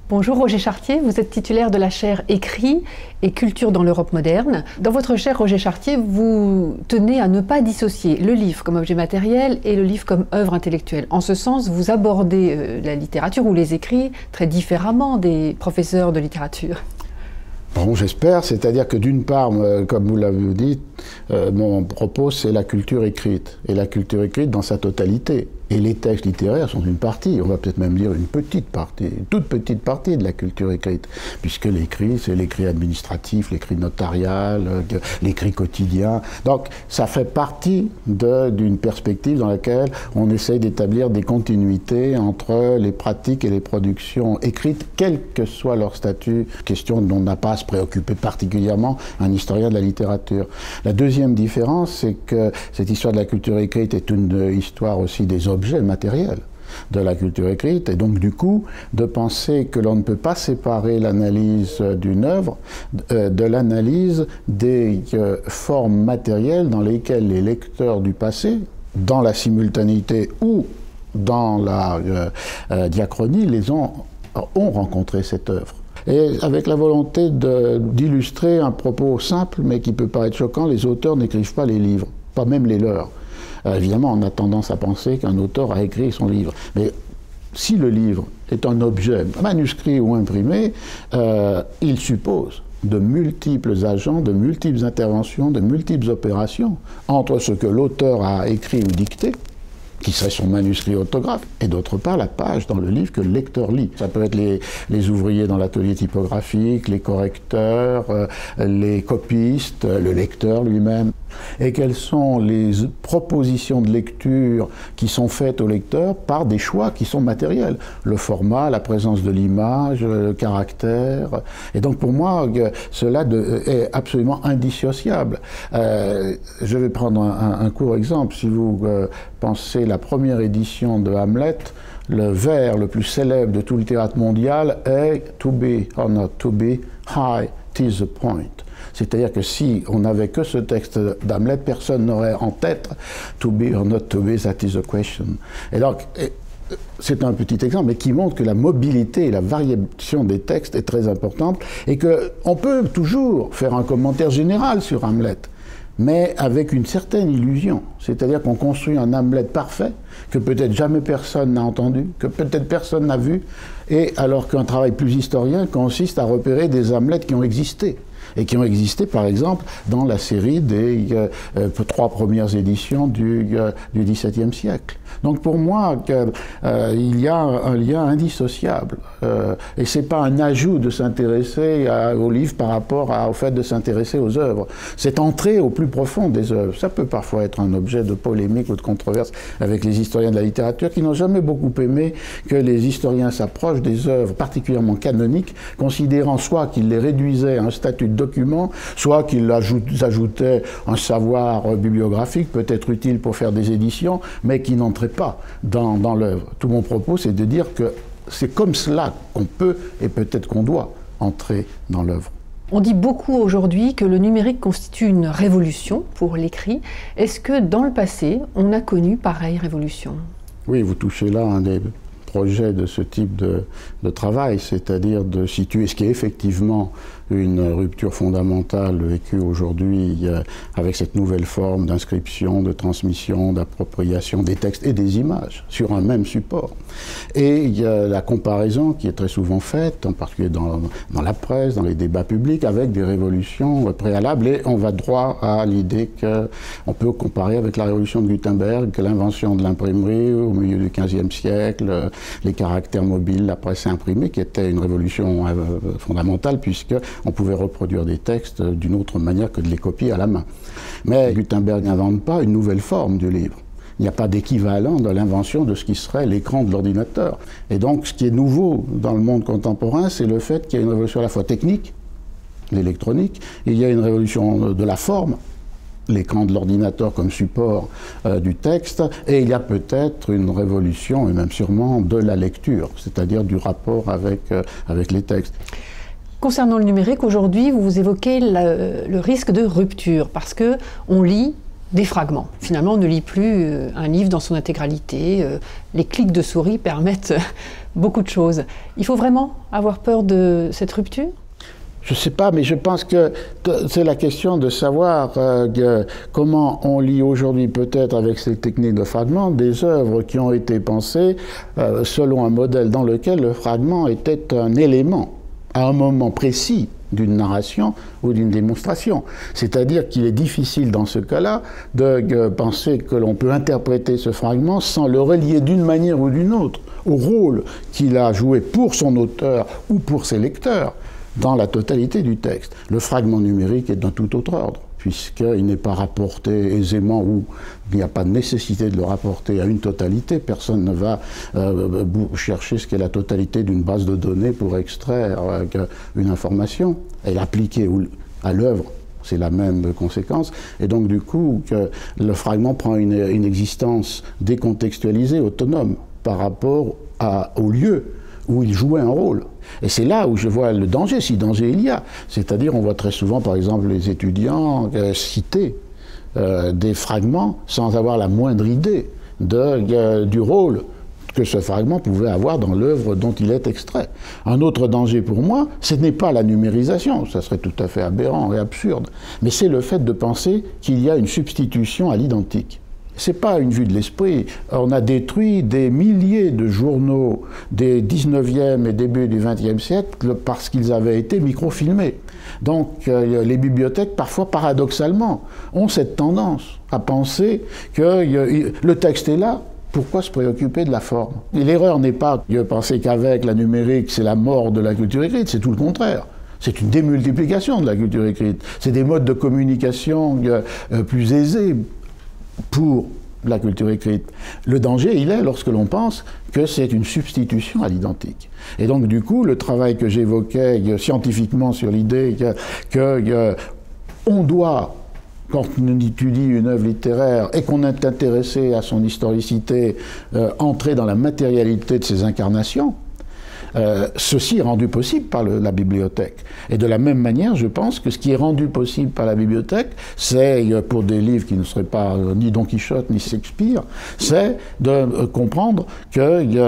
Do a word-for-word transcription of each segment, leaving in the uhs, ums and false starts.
Bonjour Roger Chartier, vous êtes titulaire de la chaire Écrit et Culture dans l'Europe moderne. Dans votre chaire, Roger Chartier, vous tenez à ne pas dissocier le livre comme objet matériel et le livre comme œuvre intellectuelle. En ce sens, vous abordez euh, la littérature ou les écrits très différemment des professeurs de littérature. Bon, j'espère, c'est-à-dire que d'une part, comme vous l'avez dit, euh, mon propos c'est la culture écrite, et la culture écrite dans sa totalité. Et les textes littéraires sont une partie, on va peut-être même dire une petite partie, une toute petite partie de la culture écrite, puisque l'écrit, c'est l'écrit administratif, l'écrit notarial, l'écrit quotidien. Donc ça fait partie d'une perspective dans laquelle on essaye d'établir des continuités entre les pratiques et les productions écrites, quel que soit leur statut, question dont on n'a pas à se préoccuper particulièrement un historien de la littérature. La deuxième différence, c'est que cette histoire de la culture écrite est une histoire aussi des objets matériels de la culture écrite, et donc du coup de penser que l'on ne peut pas séparer l'analyse d'une œuvre euh, de l'analyse des euh, formes matérielles dans lesquelles les lecteurs du passé, dans la simultanéité ou dans la euh, euh, diachronie, les ont, ont rencontré cette œuvre. Et avec la volonté d'illustrer un propos simple mais qui peut paraître choquant, les auteurs n'écrivent pas les livres, pas même les leurs. Euh, évidemment, on a tendance à penser qu'un auteur a écrit son livre. Mais si le livre est un objet manuscrit ou imprimé, euh, il suppose de multiples agents, de multiples interventions, de multiples opérations entre ce que l'auteur a écrit ou dicté, qui serait son manuscrit autographe, et d'autre part la page dans le livre que le lecteur lit. Ça peut être les, les ouvriers dans l'atelier typographique, les correcteurs, euh, les copistes, le lecteur lui-même. Et quelles sont les propositions de lecture qui sont faites au lecteur par des choix qui sont matériels. Le format, la présence de l'image, le caractère. Et donc pour moi, cela de, est absolument indissociable. Euh, je vais prendre un, un court exemple. Si vous euh, pensez la première édition de Hamlet, le vers le plus célèbre de tout le théâtre mondial est « To be or not to be, high, 'tis the point ». C'est-à-dire que si on n'avait que ce texte d'Hamlet, personne n'aurait en tête « To be or not to be, that is the question ». Et donc, c'est un petit exemple, mais qui montre que la mobilité et la variation des textes est très importante et qu'on peut toujours faire un commentaire général sur Hamlet, mais avec une certaine illusion. C'est-à-dire qu'on construit un Hamlet parfait, que peut-être jamais personne n'a entendu, que peut-être personne n'a vu, et alors qu'un travail plus historien consiste à repérer des Hamlets qui ont existé. Et qui ont existé, par exemple, dans la série des euh, euh, trois premières éditions du, euh, du dix-septième siècle. Donc pour moi, que, euh, il y a un lien indissociable. Euh, et ce n'est pas un ajout de s'intéresser aux livres par rapport à, au fait de s'intéresser aux œuvres. C'est entrer au plus profond des œuvres. Ça peut parfois être un objet de polémique ou de controverse avec les historiens de la littérature qui n'ont jamais beaucoup aimé que les historiens s'approchent des œuvres particulièrement canoniques, considérant soit qu'ils les réduisaient à un statut de document, soit qu'ils ajoutaient un savoir bibliographique peut-être utile pour faire des éditions, mais qui n'entrait pas dans, dans l'œuvre. Tout mon propos, c'est de dire que c'est comme cela qu'on peut et peut-être qu'on doit entrer dans l'œuvre. On dit beaucoup aujourd'hui que le numérique constitue une révolution pour l'écrit. Est-ce que dans le passé, on a connu pareille révolution? Oui, vous touchez là un des projets de ce type de, de travail, c'est-à-dire de situer ce qui est effectivement une rupture fondamentale vécue aujourd'hui euh, avec cette nouvelle forme d'inscription, de transmission, d'appropriation des textes et des images sur un même support. Et il y a la comparaison qui est très souvent faite, en particulier dans, dans la presse, dans les débats publics, avec des révolutions préalables, et on va droit à l'idée qu'on peut comparer avec la révolution de Gutenberg, l'invention de l'imprimerie au milieu du quinzième siècle, les caractères mobiles, la presse imprimée, qui était une révolution euh, fondamentale, puisque on pouvait reproduire des textes d'une autre manière que de les copier à la main. Mais Gutenberg n'invente pas une nouvelle forme du livre. Il n'y a pas d'équivalent dans l'invention de ce qui serait l'écran de l'ordinateur. Et donc, ce qui est nouveau dans le monde contemporain, c'est le fait qu'il y a une révolution à la fois technique, l'électronique, et il y a une révolution de la forme, l'écran de l'ordinateur comme support euh, du texte, et il y a peut-être une révolution, et même sûrement, de la lecture, c'est-à-dire du rapport avec, euh, avec les textes. Concernant le numérique, aujourd'hui, vous évoquez la, le risque de rupture, parce qu'on lit des fragments. Finalement, on ne lit plus un livre dans son intégralité. Les clics de souris permettent beaucoup de choses. Il faut vraiment avoir peur de cette rupture ? Je ne sais pas, mais je pense que c'est la question de savoir euh, comment on lit aujourd'hui, peut-être avec ces techniques de fragments, des œuvres qui ont été pensées euh, selon un modèle dans lequel le fragment était un élément, à un moment précis d'une narration ou d'une démonstration. C'est-à-dire qu'il est difficile dans ce cas-là de, de penser que l'on peut interpréter ce fragment sans le relier d'une manière ou d'une autre au rôle qu'il a joué pour son auteur ou pour ses lecteurs dans la totalité du texte. Le fragment numérique est d'un tout autre ordre, puisqu'il n'est pas rapporté aisément ou il n'y a pas de nécessité de le rapporter à une totalité. Personne ne va euh, chercher ce qu'est la totalité d'une base de données pour extraire euh, une information et l'appliquer à l'œuvre. C'est la même conséquence. Et donc, du coup, que le fragment prend une, une existence décontextualisée, autonome, par rapport à, au lieu où il jouait un rôle. Et c'est là où je vois le danger, si danger il y a. C'est-à-dire, on voit très souvent, par exemple, les étudiants euh, citer euh, des fragments sans avoir la moindre idée de, euh, du rôle que ce fragment pouvait avoir dans l'œuvre dont il est extrait. Un autre danger pour moi, ce n'est pas la numérisation, ça serait tout à fait aberrant et absurde, mais c'est le fait de penser qu'il y a une substitution à l'identique. Ce n'est pas une vue de l'esprit. On a détruit des milliers de journaux des dix-neuvième et début du vingtième siècle parce qu'ils avaient été microfilmés. Donc euh, les bibliothèques, parfois paradoxalement, ont cette tendance à penser que euh, le texte est là. Pourquoi se préoccuper de la forme? L'erreur n'est pas de penser qu'avec la numérique, c'est la mort de la culture écrite, c'est tout le contraire. C'est une démultiplication de la culture écrite. C'est des modes de communication euh, euh, plus aisés pour la culture écrite. Le danger, il est lorsque l'on pense que c'est une substitution à l'identique. Et donc, du coup, le travail que j'évoquais euh, scientifiquement sur l'idée que, que euh, on doit, quand on étudie une œuvre littéraire et qu'on est intéressé à son historicité, euh, entrer dans la matérialité de ses incarnations, Euh, ceci est rendu possible par le, la bibliothèque. Et de la même manière, je pense que ce qui est rendu possible par la bibliothèque, c'est, pour des livres qui ne seraient pas euh, ni Don Quichotte ni Shakespeare, c'est de euh, comprendre que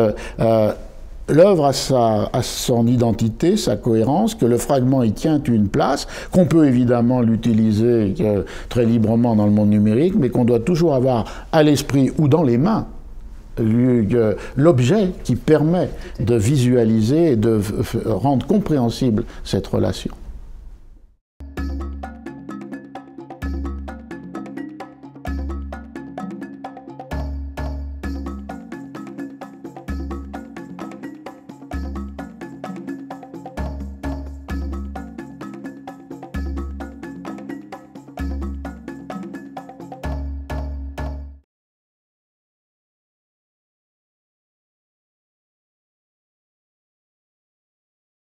euh, l'œuvre a, sa, a son identité, sa cohérence, que le fragment y tient une place, qu'on peut évidemment l'utiliser euh, très librement dans le monde numérique, mais qu'on doit toujours avoir à l'esprit ou dans les mains l'objet qui permet de visualiser et de rendre compréhensible cette relation.